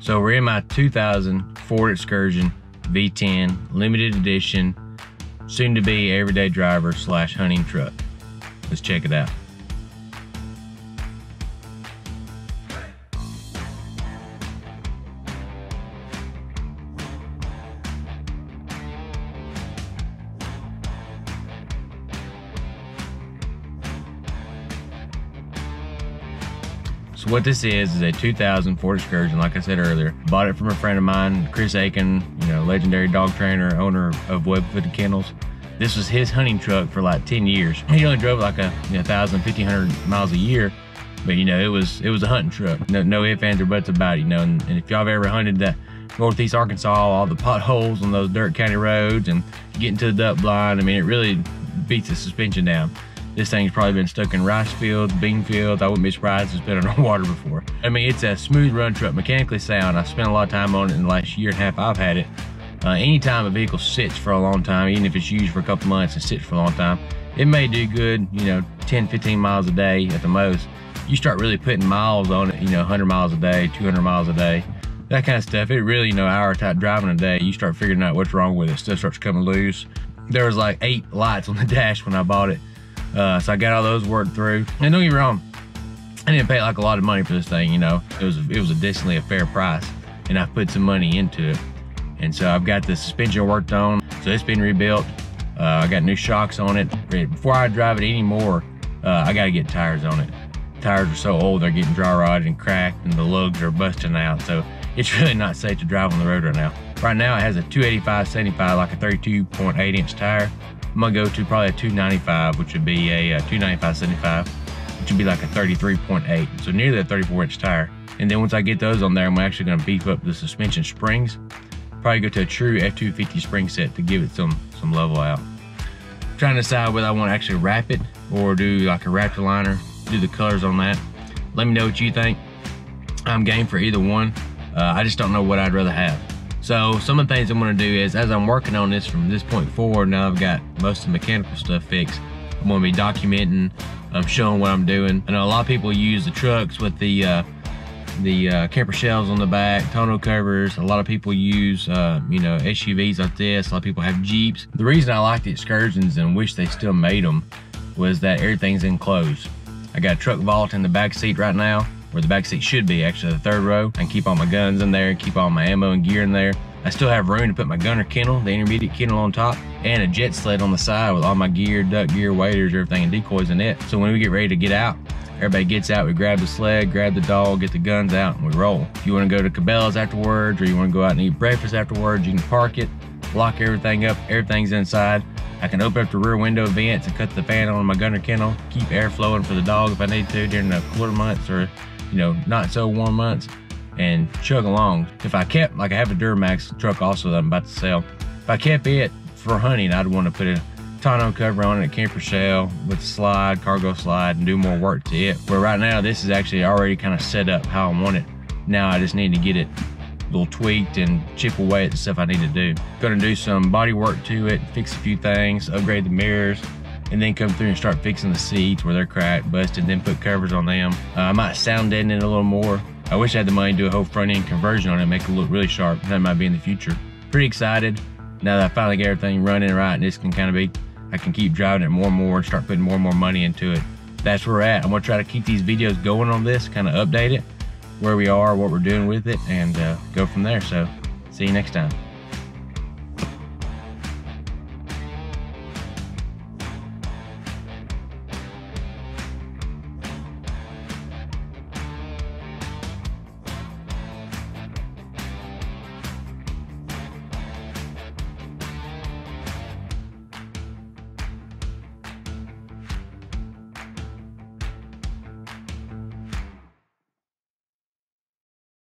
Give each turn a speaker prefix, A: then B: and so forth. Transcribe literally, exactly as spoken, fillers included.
A: So we're in my two thousand Ford Excursion V ten, limited edition, soon to be everyday driver slash hunting truck. Let's check it out. So what this is is a two thousand Ford Excursion, like I said earlier. Bought it from a friend of mine, Chris Aiken, you know, legendary dog trainer, owner of Web Footed Kennels. This was his hunting truck for like ten years. He only drove like a you know, one thousand, fifteen hundred miles a year, but you know, it was it was a hunting truck. No, no ifs, ands, or buts about it, you know. And, and if y'all have ever hunted that Northeast Arkansas, all the potholes on those dirt county roads, and you get into the duck blind, I mean, it really beats the suspension down. This thing's probably been stuck in rice fields, bean fields. I wouldn't be surprised it's been underwater before. I mean, it's a smooth run truck, mechanically sound. I spent a lot of time on it in the last year and a half I've had it. Uh, anytime a vehicle sits for a long time, even if it's used for a couple months and sits for a long time, it may do good, you know, ten, fifteen miles a day at the most. You start really putting miles on it, you know, one hundred miles a day, two hundred miles a day, that kind of stuff. It really, you know, hour type driving a day, you start figuring out what's wrong with it. Stuff starts coming loose. There was like eight lights on the dash when I bought it. Uh, so I got all those worked through. And don't get me wrong, I didn't pay like a lot of money for this thing, you know. It was it was a decently a fair price, and I put some money into it. And so I've got the suspension worked on, so it's been rebuilt. Uh, I got new shocks on it. Before I drive it anymore, uh, I gotta get tires on it. Tires are so old, they're getting dry rotted and cracked, and the lugs are busting out. So it's really not safe to drive on the road right now. Right now it has a two eighty-five seventy-five, like a thirty-two point eight inch tire. I'm gonna go to probably a two ninety-five, which would be a, a two ninety-five seventy-five, which would be like a thirty-three point eight, so nearly a thirty-four inch tire. And then once I get those on there, I'm actually gonna beef up the suspension springs. Probably go to a true F two fifty spring set to give it some some level out. I'm trying to decide whether I want to actually wrap it or do like a Raptor liner, do the colors on that. Let me know what you think. I'm game for either one. Uh, I just don't know what I'd rather have. So some of the things I'm gonna do is, as I'm working on this from this point forward, now I've got most of the mechanical stuff fixed, I'm gonna be documenting, um, showing what I'm doing. I know a lot of people use the trucks with the uh, the uh, camper shelves on the back, tonneau covers. A lot of people use, uh, you know, S U Vs like this. A lot of people have Jeeps. The reason I like the Excursions and wish they still made them was that everything's enclosed. I got a truck vault in the back seat right now, where the back seat should be, actually the third row. I can keep all my guns in there, keep all my ammo and gear in there. I still have room to put my gunner kennel, the intermediate kennel on top, and a jet sled on the side with all my gear, duck gear, waders, everything, and decoys in it. So when we get ready to get out, everybody gets out, we grab the sled, grab the dog, get the guns out, and we roll. If you wanna go to Cabela's afterwards, or you wanna go out and eat breakfast afterwards, you can park it, lock everything up, everything's inside. I can open up the rear window vents and cut the fan on my gunner kennel, keep air flowing for the dog if I need to during the cooler months or, you know, not so warm months, and chug along. If I kept, like I have a Duramax truck also that I'm about to sell, if I kept it for hunting, I'd want to put a tonneau cover on it, a camper shell with a slide, cargo slide, and do more work to it. Where right now, this is actually already kind of set up how I want it. Now I just need to get it a little tweaked and chip away at the stuff I need to do. Gonna do some body work to it, fix a few things, upgrade the mirrors, and then come through and start fixing the seats where they're cracked, busted, then put covers on them. Uh, I might sound deaden it a little more. I wish I had the money to do a whole front end conversion on it, make it look really sharp. That might be in the future. Pretty excited now that I finally get everything running right, and this can kind of be, I can keep driving it more and more and start putting more and more money into it. That's where we're at. I'm gonna try to keep these videos going on this, kind of update it, where we are, what we're doing with it, and uh, go from there. So see you next time.